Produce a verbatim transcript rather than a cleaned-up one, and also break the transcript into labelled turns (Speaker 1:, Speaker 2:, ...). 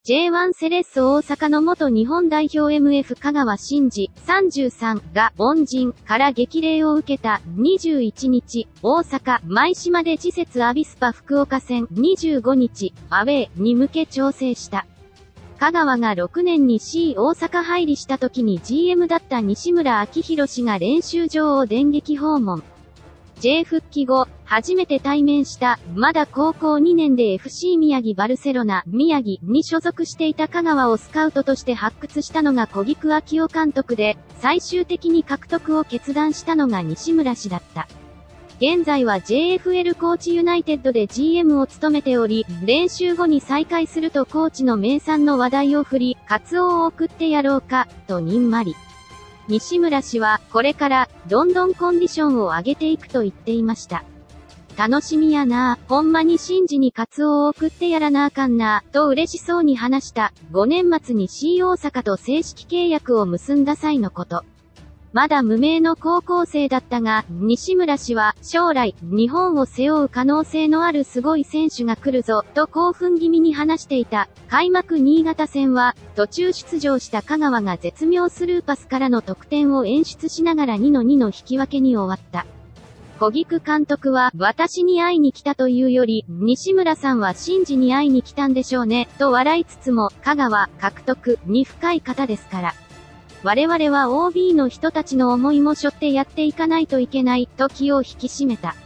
Speaker 1: ジェイワン セレッソ大阪の元日本代表 エムエフ 香川真司さんじゅうさんが恩人から激励を受けたにじゅういちにち、大阪舞島で次節アビスパ福岡戦にじゅうごにち、アウェーに向け調整した。香川がろくねんに シー 大阪入りした時に ジーエム だった西村明宏氏が練習場を電撃訪問。J 復帰後、初めて対面した、まだ高校にねんで エフシー 宮城バルセロナ、宮城に所属していた香川をスカウトとして発掘したのが小菊昭夫監督で、最終的に獲得を決断したのが西村氏だった。現在は ジェイエフエル 高知ユナイテッドで ジーエム を務めており、練習後に再開するとコーチの名産の話題を振り、カツオを送ってやろうか、とにんまり。西村氏は、これから、どんどんコンディションを上げていくと言っていました。楽しみやなぁ、ほんまに真司にカツオを送ってやらなあかんなぁ、と嬉しそうに話した、ごねん末に シー 大阪と正式契約を結んだ際のこと。まだ無名の高校生だったが、西村氏は、将来、日本を背負う可能性のあるすごい選手が来るぞ、と興奮気味に話していた。開幕新潟戦は、途中出場した香川が絶妙スルーパスからの得点を演出しながらにのにの引き分けに終わった。小菊監督は、私に会いに来たというより、西村さんは真司に会いに来たんでしょうね、と笑いつつも、香川、獲得、に深い方ですから。我々は オービー の人たちの思いも背負ってやっていかないといけない、と気を引き締めた。